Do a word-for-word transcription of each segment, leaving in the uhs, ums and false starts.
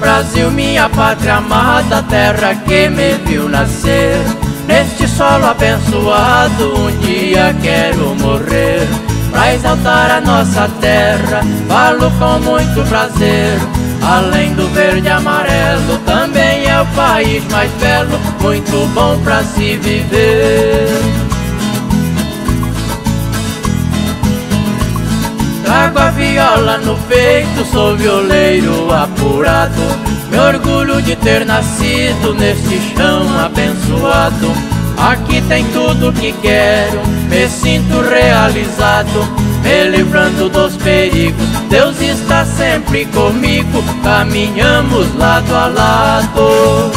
Brasil, minha pátria amada, terra que me viu nascer. Neste solo abençoado um dia quero morrer, pra exaltar a nossa terra, falo com muito prazer. Além do verde e amarelo, também é o país mais belo, muito bom pra se viver. Trago a viola no peito, sou violeiro apurado, me orgulho de ter nascido neste chão abençoado. Aqui tem tudo que quero, me sinto realizado, me livrando dos perigos, Deus está sempre comigo, caminhamos lado a lado.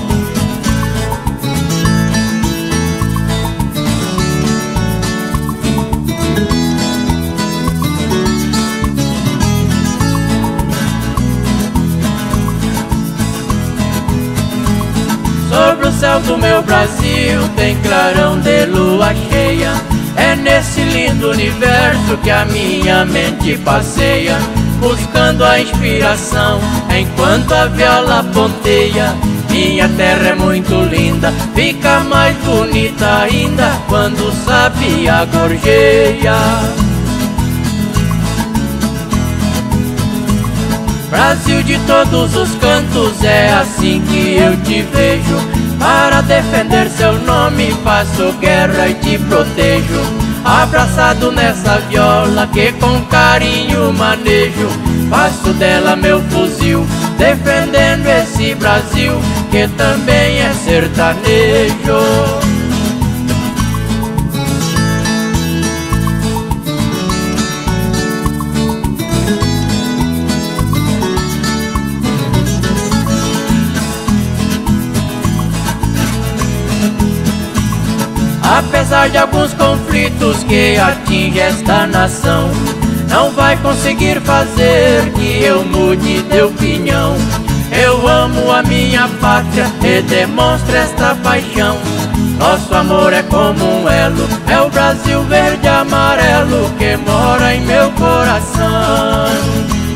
Sobre o céu do meu Brasil tem clarão de lua cheia, é nesse lindo universo que a minha mente passeia, buscando a inspiração enquanto a viola ponteia. Minha terra é muito linda, fica mais bonita ainda quando o sabiá gorjeia. Brasil de todos os cantos, é assim que eu te vejo. Para defender seu nome faço guerra e te protejo, abraçado nessa viola que com carinho manejo. Faço dela meu fuzil, defendendo esse Brasil que também é sertanejo. Apesar de alguns conflitos que atingem esta nação, não vai conseguir fazer que eu mude de opinião. Eu amo a minha pátria e demonstro esta paixão. Nosso amor é como um elo, é o Brasil verde e amarelo que mora em meu coração.